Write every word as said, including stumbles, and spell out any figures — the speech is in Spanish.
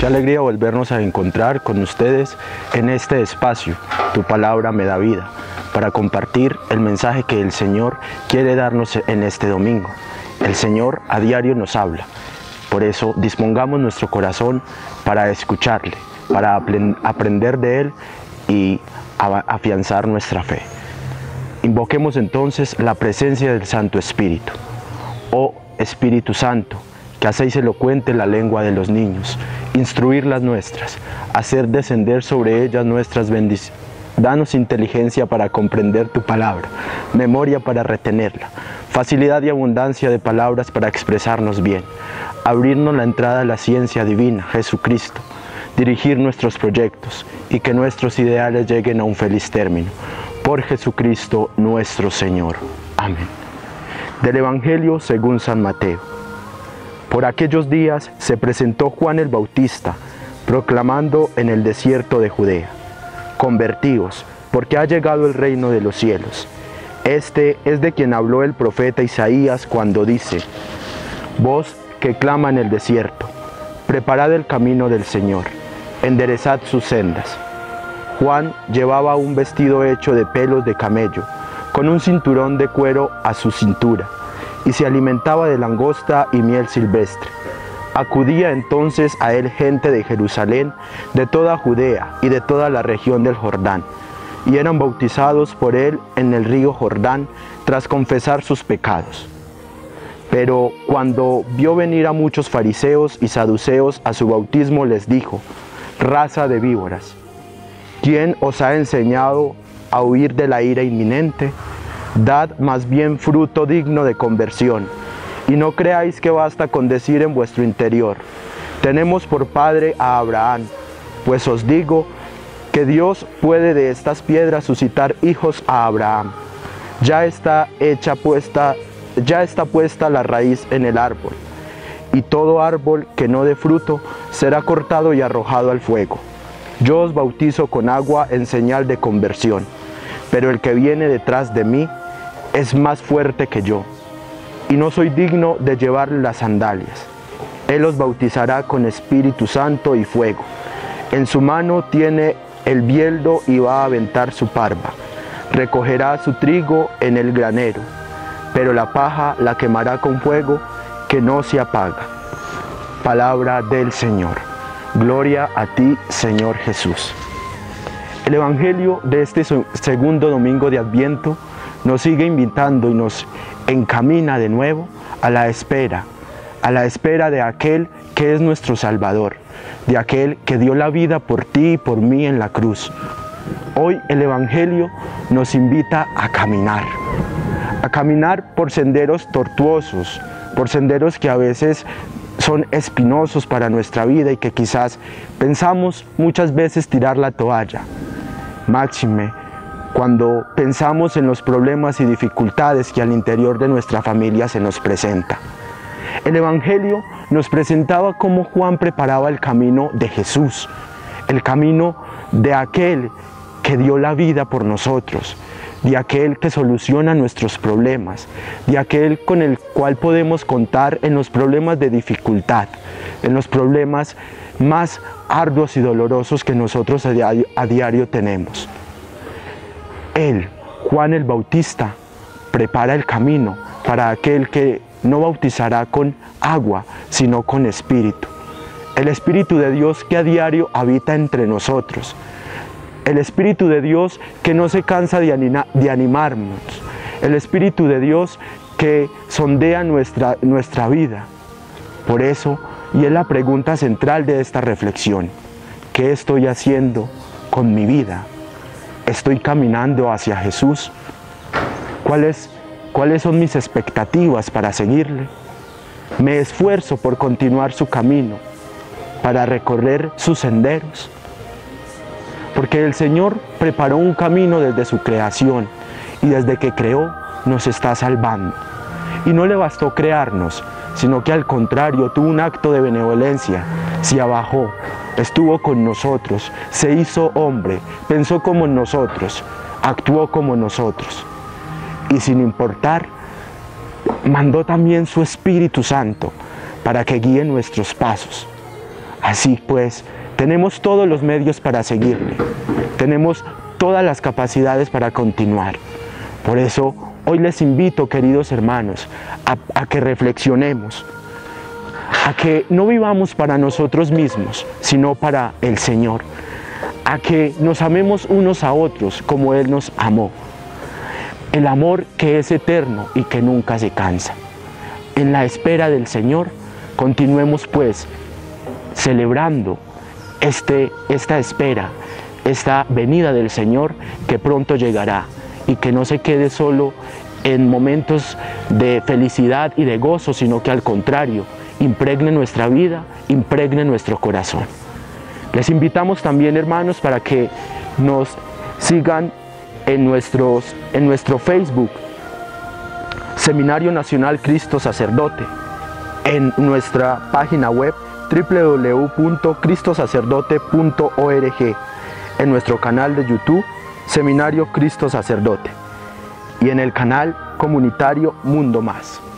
alegría volvernos a encontrar con ustedes en este espacio, Tu Palabra Me Da Vida, para compartir el mensaje que el Señor quiere darnos en este domingo. El Señor a diario nos habla, por eso dispongamos nuestro corazón para escucharle, para aprender de Él y afianzar nuestra fe. Invoquemos entonces la presencia del Santo Espíritu. Oh Espíritu Santo, que hacéis elocuente la lengua de los niños, instruir las nuestras, hacer descender sobre ellas nuestras bendiciones. Danos inteligencia para comprender tu palabra, memoria para retenerla, facilidad y abundancia de palabras para expresarnos bien, abrirnos la entrada a la ciencia divina, Jesucristo, dirigir nuestros proyectos y que nuestros ideales lleguen a un feliz término. Por Jesucristo nuestro Señor. Amén. Del Evangelio según San Mateo. Por aquellos días se presentó Juan el Bautista, proclamando en el desierto de Judea: convertíos, porque ha llegado el reino de los cielos. Este es de quien habló el profeta Isaías cuando dice: voz que clama en el desierto, preparad el camino del Señor, enderezad sus sendas. Juan llevaba un vestido hecho de pelos de camello, con un cinturón de cuero a su cintura, y se alimentaba de langosta y miel silvestre. Acudía entonces a él gente de Jerusalén, de toda Judea y de toda la región del Jordán, y eran bautizados por él en el río Jordán, tras confesar sus pecados. Pero cuando vio venir a muchos fariseos y saduceos a su bautismo, les dijo: raza de víboras, ¿quién os ha enseñado a huir de la ira inminente? Dad más bien fruto digno de conversión, y no creáis que basta con decir en vuestro interior: tenemos por padre a Abraham, pues os digo que Dios puede de estas piedras suscitar hijos a Abraham. Ya está hecha puesta, ya está puesta la raíz en el árbol, y todo árbol que no dé fruto será cortado y arrojado al fuego. Yo os bautizo con agua en señal de conversión, pero el que viene detrás de mí es más fuerte que yo, y no soy digno de llevarle las sandalias. Él os bautizará con Espíritu Santo y fuego. En su mano tiene el bieldo y va a aventar su parva. Recogerá su trigo en el granero, pero la paja la quemará con fuego que no se apaga. Palabra del Señor. Gloria a ti, Señor Jesús. El Evangelio de este segundo domingo de Adviento nos sigue invitando y nos encamina de nuevo a la espera, a la espera de aquel que es nuestro Salvador, de aquel que dio la vida por ti y por mí en la cruz. Hoy el Evangelio nos invita a caminar, a caminar por senderos tortuosos, por senderos que a veces son espinosos para nuestra vida y que quizás pensamos muchas veces tirar la toalla. Máxime cuando pensamos en los problemas y dificultades que al interior de nuestra familia se nos presenta. El Evangelio nos presentaba cómo Juan preparaba el camino de Jesús, el camino de aquel que dio la vida por nosotros, de aquel que soluciona nuestros problemas, de aquel con el cual podemos contar en los problemas de dificultad, en los problemas más arduos y dolorosos que nosotros a diario, a diario tenemos. Él, Juan el Bautista, prepara el camino para aquel que no bautizará con agua, sino con Espíritu. El Espíritu de Dios que a diario habita entre nosotros. El Espíritu de Dios que no se cansa de, anima, de animarnos. El Espíritu de Dios que sondea nuestra, nuestra vida. Por eso, y es la pregunta central de esta reflexión: ¿qué estoy haciendo con mi vida? ¿Estoy caminando hacia Jesús? ¿Cuáles, cuáles son mis expectativas para seguirle? ¿Me esfuerzo por continuar su camino, para recorrer sus senderos? Porque el Señor preparó un camino desde su creación y desde que creó nos está salvando. Y no le bastó crearnos, sino que al contrario tuvo un acto de benevolencia, se abajó, estuvo con nosotros, se hizo hombre, pensó como nosotros, actuó como nosotros. Y sin importar, mandó también su Espíritu Santo para que guíe nuestros pasos. Así pues, tenemos todos los medios para seguirle, tenemos todas las capacidades para continuar. Por eso, hoy les invito, queridos hermanos, a, a que reflexionemos, a que no vivamos para nosotros mismos, sino para el Señor, a que nos amemos unos a otros como Él nos amó, el amor que es eterno y que nunca se cansa. En la espera del Señor, continuemos pues celebrando este, esta espera, esta venida del Señor que pronto llegará, y que no se quede solo en momentos de felicidad y de gozo, sino que al contrario, impregne nuestra vida, impregne nuestro corazón. Les invitamos también, hermanos, para que nos sigan en, nuestros, en nuestro Facebook, Seminario Nacional Cristo Sacerdote, en nuestra página web w w w punto cristo sacerdote punto org, en nuestro canal de YouTube, Seminario Cristo Sacerdote, y en el canal comunitario Mundo Más.